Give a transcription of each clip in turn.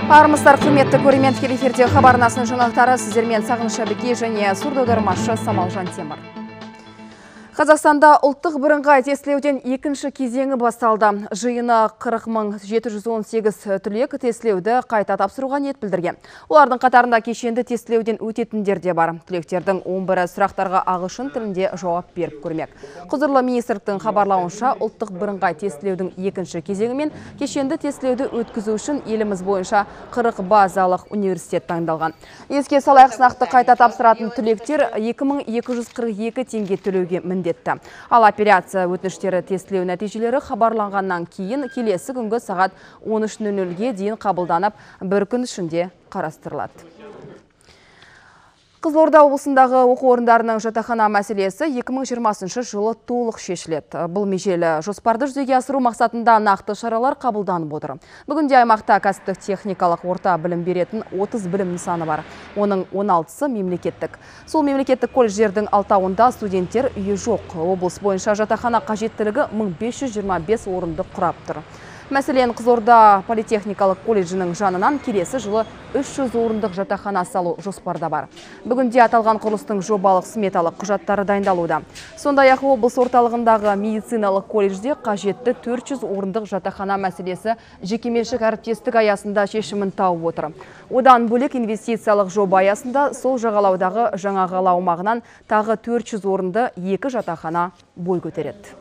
Армысыздар, құрметті көрермен, тікелей эфирде хабар арнасының жаңалықтары сіздермен Сағыныш Әбіке және сурдоаудармашы Самалжан Темір. Қазақстанда ұлттық бірыңғай тестілеуден екінші кезеңі басталды. Жиыны 40.718 түлек тестілеуді қайта тапсыруға ниет білдірген. Олардың қатарында кешенді тестілеуден өтетіндер де бар. Түлектердің 11-і сұрақтарға ағылшын тілінде жауап беріп көрмек. Құзырлы министрліктің хабарлауынша, ұлттық бірыңғай тестілеудің екінші кезеңі мен кешенді тестілеуді өткізу үшін еліміз бойынша 40 базалық университет таңдалған. Еске салайық, сынақты қайта тапсыратын түлектер 2242 теңге төлеуге міндетті. Ал операция өтініштері тестілеу нәтижелері хабарланғаннан кейін келесі күнгі сағат 13:00-ге дейін қабылданып, бір күн ішінде қарастырылады. Қызылорда облысындағы оқу орындарының жатақхана мәселесі 2020 жылы толық шешіледі. Бұл межелі жоспарды жүзеге асыру мақсатында нақты шаралар қабылданып отыр. Бүгінде аймақта кәсіптік техникалық орта білім беретін 30 білім нысаны бар. Оның 16-сы мемлекеттік. Сол мемлекеттік колледждердің 6-ында студенттер үйі жоқ. Облыс бойынша жатақхана қажеттілігі 1525 орынды құрап тұр. Мәселен, Қызылорда политехникалық колледжінің жанынан келесі жылы 300 орындық жатақхана салу жоспарда бар. Бүгінде аталған құрылыстың жобалық сметалық құжаттары дайындалуда. Сондай-ақ облыс орталығындағы медициналық колледжде қажетті 400 орындық жатақхана мәселесі жекеменшік әріптестік аясында шешімін тауып отыр. Одан бөлек инвестициялық жоба аясында сол жағалаудағы жаңа қала аумағынан тағы 400 орынды 2 жатақхана бой көтереді.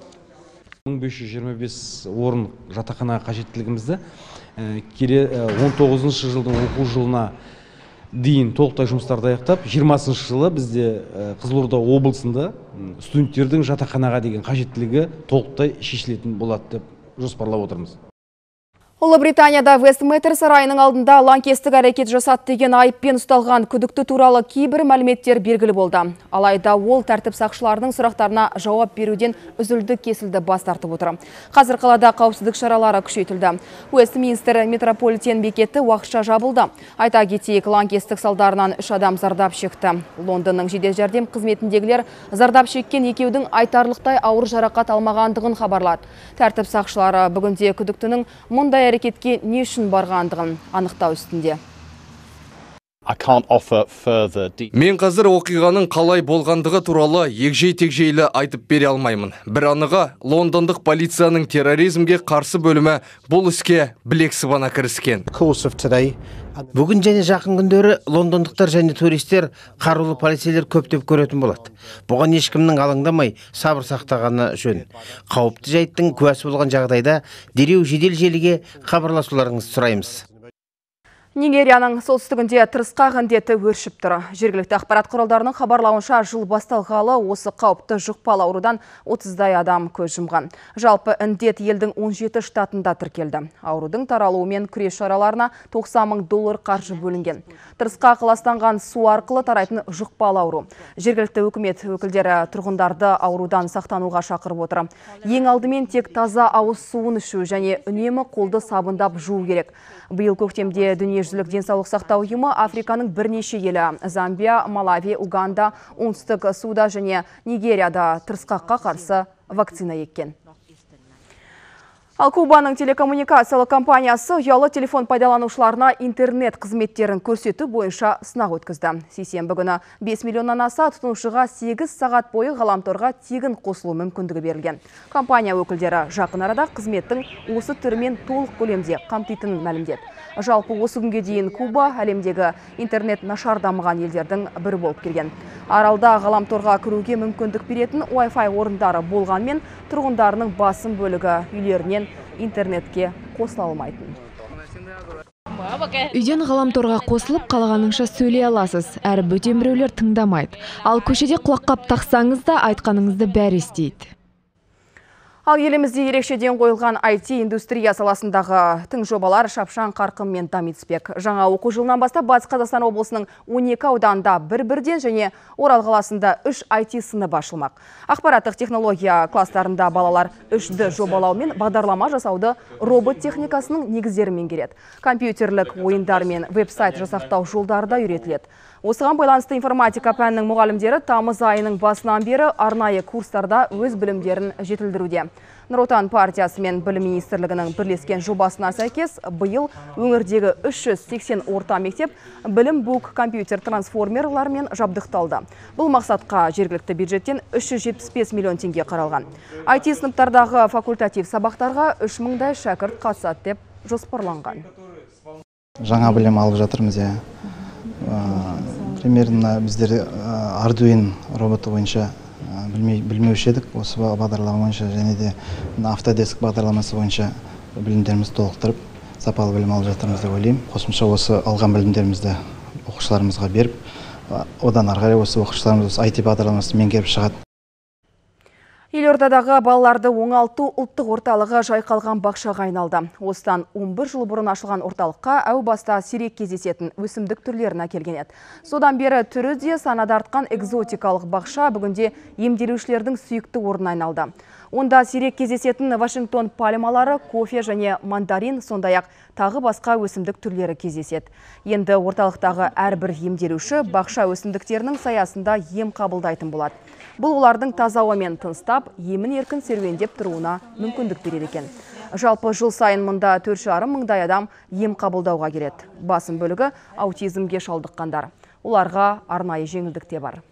1525 орын жатақханаға қажеттілігімізді 19 жылдың оқу жылына дейін толықтай жұмыстарды аяқтап, 20 жылы бізде Қызылорда облысында студенттердің жатақханаға деген қажеттілігі толықтай шешілетін болады деп жоспарлап отырмыз. Ұлыбританияда Вестминстер сарайының алдында лаңкестік әрекет жасады деген айыппен ұсталған күдікті туралы кейбір мәліметтер белгілі болды. Алайда ол тәртіп сақшыларының сұрақтарына жауап беруден үзілді кесілді бас тартып отыр. Қазір қалада қауіпсіздік шаралары күшейтілді. Вестминстер метрополитен бекеті уақытша жабылды. Айта кетейік, лаңкестік салдарынан 3 адам зардап шекті. Лондонның жедел жәрдем қызметіндегілер зардап шеккен екеудің айтарлықтай ауыр жарақат алмағандығын хабарлады. Тәртіп сақшылары бүгінде күдіктінің мұндай әрекетке не үшін барғандығын анықтау үстінде. Мен қазір оқиғаның қалай болғандығы туралы егжей-тегжейлі айтып бере алмаймын. Бір анығы, лондондық полицияның терроризмге қарсы бөлімі бұл іске білек сыбана кіріскен. Бүгін және жақын күндері лондондықтар және туристер қарулы полицейлер көптеп көретін болады. Бұған ешкімнің алаңдамай сабыр сақтағаны жөн. Қауіпті жайттың куәсі болған жағдайда дереу жедел желіге хабарласуларыңызды сұраймыз. Нигерияның солтүстігінде тырысқақ індеті өршіп тұр. Жергілікті ақпарат құралдарының хабарлауынша жыл басталғалы осы қауіпті жұқпалы аурудан 30-дай адам көз жұмған. Жалпы індет елдің 17 штатында тіркелді. Аурудың таралуымен күрес шараларына $90 000 қаржы бөлінген. Тырысқақ ластанған су арқылы тарайтын жұқпалы ауру. Жергілікті үкімет өкілдері тұрғындарды аурудан сақтануға шақырып отыр. Ең алдымен тек таза ауыз суын ішу және үнемі қолды сабындап жуу керек. Биыл көктемде дүниежүзілік денсаулық сақтау ұйымы Африканың бірнеше елі Замбия, Малави, Уганда, Оңтүстік Суда және Нигерияда тырысқаққа қарсы вакцина еккен. Ал Кубаның телекоммуникациялық компаниясы ұялы телефон пайдаланушыларына интернет қызметтерін көрсету бойынша сынақ өткізді. Сейсенбі күні 5 миллионнан аса тұтынушыға 8 сағат бойы ғаламторға тегін қосылу мүмкіндігі берілген. Компания өкілдері жақын арада қызметтің осы түрімен толық көлемде қамтитынын мәлімдеді. Жалпы осы күнге дейін Куба әлемдегі интернет нашар дамыған елдердің бірі болып келген. Аралда ғаламторға кіруге мүмкіндік беретін Wi-Fi орындары болғанмен тұрғындарының басым бөлігі үйлерінен интернетке қосыла алмайтын. Үйден ғаламторға қосылып қалғаныңша сөйлей аласыз, әрі бөтен біреулер тыңдамайды. Ал көшеде құлаққап тақсаңыз да айтқаныңызды бәрі естиді. Ал елімізде ерекшеден қойылған IT индустрия саласындағы тың жобалар шапшаң қарқынмен дами түспек. Жаңа оқу жылынан бастап Батыс Қазақстан облысының 12 ауданында бір-бірден және Орал қаласында 3 IT сыныбы ашылмақ. Ақпараттық технология кластарында балалар 3D жобалау мен бағдарлама жасауды робот техникасының негіздері меңгереді. Компьютерлік ойындар мен веб-сайт жасақтау жолдары да үйретіледі. Осыған байланысты информатика пәнінің мұғалімдері тамыз айының басынан бері арнайы курстарда өз білімдерін жетілдіруде. Нұр Отан партиясы мен Білім министрлігінің бірлескен жобасына сәйкес, биыл өңірдегі 380 орта мектеп білім бук компьютер трансформерлармен жабдықталды. Бұл мақсатқа жергілікті бюджеттен 375 миллион теңге қаралған. IT сыныптардағы факультатив сабақтарға 3000-дай шәкірт қатысады деп жоспарланған. Жаңа білім алып жатырмыз. Примерно біздер Arduino роботы бойынша білмеуші едік. Осы бағдарлама бойынша және де Autodesk бағдарламасы бойынша білімдерімізді толықтырып, сапалы білім алып жатырмыз деп ойлаймын. Қосымша осы алған білімдерімізді оқушыларымызға беріп, одан ары қарай осы оқушыларымыз IT бағдарламасын меңгеріп шығады. Елордадағы балаларды оңалту ұлттық орталығы жайқалған бақшаға айналды. Осыдан 11 жыл бұрын ашылған орталыққа әу баста сирек кездесетін өсімдік түрлерін әкелген еді. Содан бері түрі де санада артқан экзотикалық бақша бүгінде емделушілердің сүйікті орнына айналды. Онда сирек кездесетін Вашингтон пальмалары, кофе және мандарин, сондай-ақ тағы басқа өсімдік түрлері кездеседі. Енді орталықтағы әрбір емделуші бақша өсімдіктерінің саясында ем қабылдайтын болады. Бұл олардың таза ауамен тыныстап, емін еркін серуендеп тұруына мүмкіндік береді екен. Жалпы жыл сайын мұнда 4,5 мыңдай адам ем қабылдауға келеді. Басым бөлігі аутизмге шалдыққандар. Оларға арнайы жеңілдік те бар.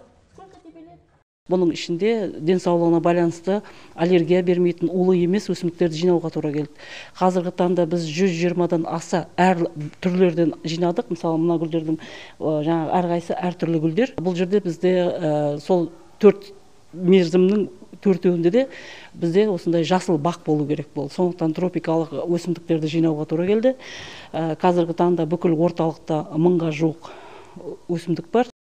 Бұның ішінде денсаулығына байланысты аллергия бермейтін улы емес өсімдіктерді жинауға тура келді. Қазіргі таңда біз 120-дан аса әр түрлерден жинадық. Мысалы, мына гүлдердің әрқайсысы әртүрлі гүлдер. Бұл жерде бізде сол 4 мерзімнің 4-еуінде де бізде осындай жасыл бақ болу керек болды. Сондықтан тропикалық өсімдіктерді жинауға тура келді. Қазіргі таңда бүкіл орталықта 1000-ға жуық өсімдік бар.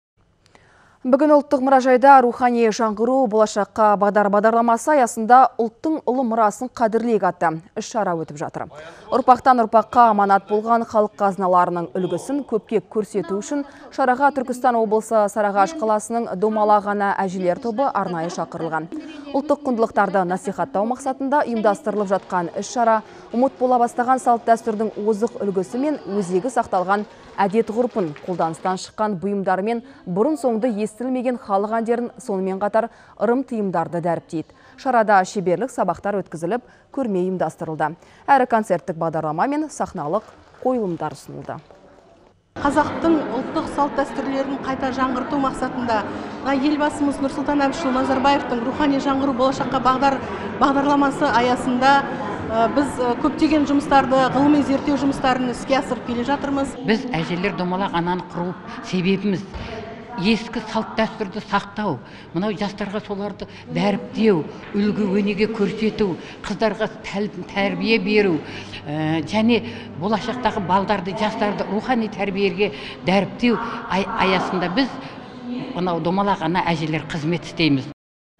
Бүгін ұлттық мұражайда рухани жаңғыру болашаққа бағдарламасы аясында ұлттың ұлы мұрасын қадірлейік атты іс-шара өтіп жатыр. Ұрпақтан ұрпаққа аманат болған халық қазыналарының үлгісін көпке көрсету үшін шараға Түркістан облысы Сарыағаш қаласының Домалақ ана әжелер тобы арнайы шақырылған. Ұлттық құндылықтарды насихаттау мақсатында ұйымдастырылып жатқан іс-шара ұмыт бола бастаған салт дәстүрдің озық үлгісі мен өзегі сақталған әдет ғұрпын, қолданыстан шыққан бұйымдары мен бұрын соңды естілмеген халық әндерін, сонымен қатар ырым тыйымдарды дәріптейді. Шарада шеберлік сабақтар өткізіліп, көрме ұйымдастырылды. Әрі концерттік бағдарлама мен сахналық қойылымдар ұсынылды. Қазақтың ұлттық салт дәстүрлерін қайта жаңғырту мақсатында елбасымыз Нұрсұлтан Әбішұлы Назарбаевтың рухани жаңғыру болашаққа бағдарламасы аясында біз көптеген жұмыстарды, ғылыми зерттеу жұмыстарын іске асырып келе жатырмыз. Біз әжелер Домалақ ананы құру себебіміз ескі салт дәстүрді сақтау, мынау жастарға соларды дәріптеу, үлгі өнеге көрсету, қыздарға тәрбие беру, және болашақтағы балдарды, жастарды рухани тәрбиеге дәріптеу аясында біз мынау Домалақ ана әжелер қызмет істейміз.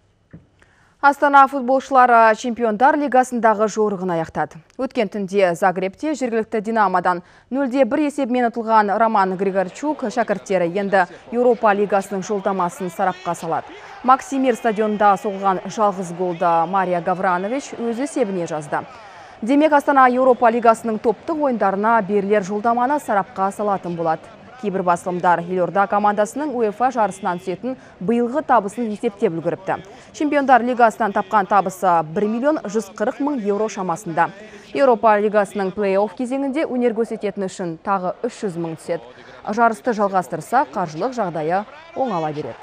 Астана футболшылары Чемпиондар лигасындағы жорығын аяқтады. Өткен түнде Загребте жергілікті Динамодан 0-1 есебімен ұтылған Роман Григорчук шәкірттері енді Еуропа лигасының жолдамасын сарапқа салады. Максимир стадионында соғылған жалғыз голды Мария Гавранович өз есебіне жазды. Демек, Астана Еуропа лигасының топтық ойындарына берілер жолдаманы сарапқа салатын болады. Кейбір басылымдар елорда командасының УЕФА жарысынан түсетін биылғы табысын есептеп үлгеріпті. Чемпиондар лигасынан тапқан табысы 1 140 000 еуро шамасында. Еуропа лигасының плей-офф кезеңінде өнер көрсететін үшін тағы 300 000 түседі. Жарысты жалғастырса, қаржылық жағдайы оңала береді.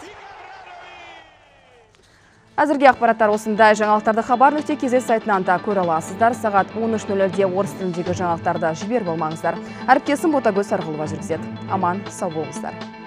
Әзірге ақпараттар осындай. Жаңалықтарды хабар.kz сайтынан да көре аласыздар. Сағат 13:00-де орыс тіліндегі жаңалықтарды жіберіп болмаңыздар. Әріптесім Ботагөз Сарғылова жүргізеді. Аман, сау болыңыздар.